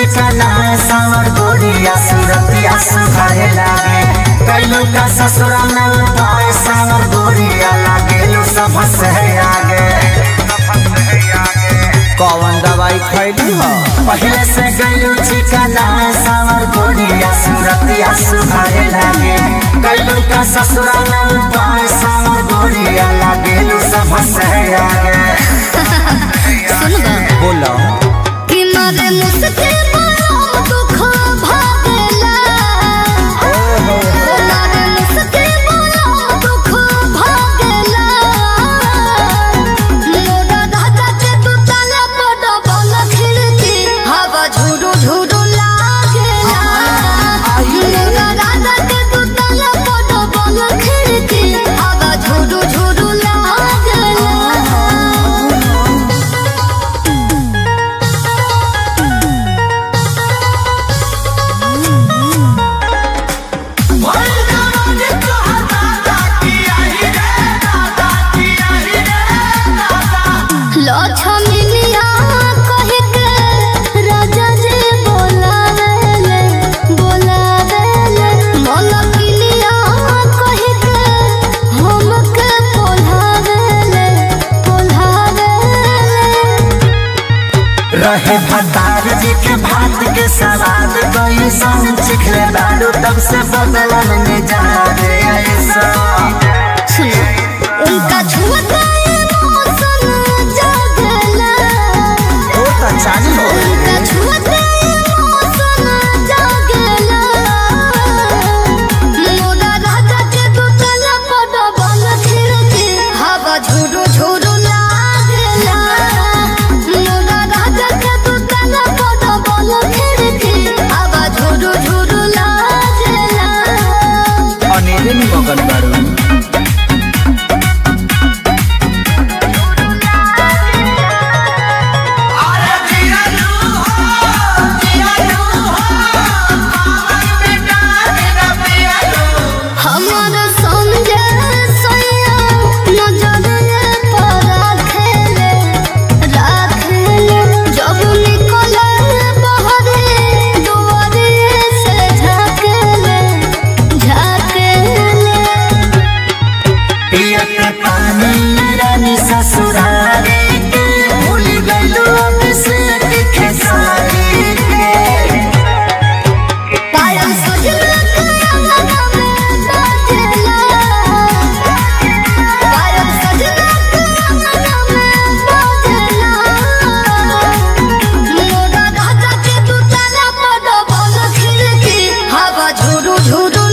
चिकना सावर गोरिया सूरतिया सुखाए लागे कैलू का ससुर में उपाय सावर गोरिया लागे लू सब से आगे। कौन दवाई खैली हो पहले से कैलू चिकना सावर गोरिया सूरतिया सुखाए लागे कैलू का ससुर में उपाय सावर गोरिया लागे लू सब से आगे। बोलो कि मारे मुझसे दुख भागेला मारे मुझसे दुख भागेला मोरा दादा के तू ताला पड़ बल खिड़की हवा झुरु झुरु लागेला मोरा दादा के तू ताला पड़ बल खिड़की हवा झुरु झुरु लागेला। लक्ष्मीनिया कह के राजा जी बोलावेले मलकिनिया कह के हमके पोल्हावेले रहे भतार जी के भात के सवाद कोई सन चिखले दारू तब से बदलन में जा रे ऐसा। उनका छुआ चाली हो झुरु झुरु लागेला मोरा राजा के तू ताला पड़ बल खिड़की हवा झुरु झुरु लागेला। अनेरे में मगन बारू झुरु झुरु